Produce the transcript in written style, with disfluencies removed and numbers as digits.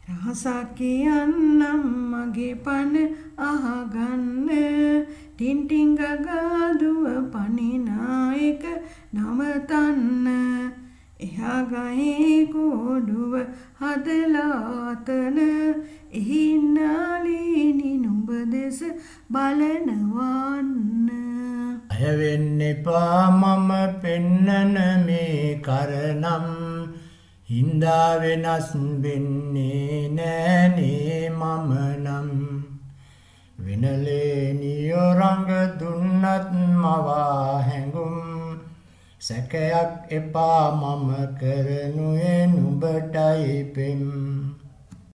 රහසක් කියන්නම් මගේ පන අහගන්න ටින්ටින් ගගාදුව පනිනායක නවතන්න එහා ගහේ කෝඩුව හදලාතන එහින්නාලීනි නුඹ දෙස බලනවන්න අයවෙන්න එපා මම පෙන්නන මේ කරනම් හින්දා වෙනස් වෙන්නේ නෑනේ මම නම් වෙනලේනියෝ රඟ දුන්නත් මවා හැඟුම් සැකයක් එපා මම කරනුයේ නුඹටයි පෙම්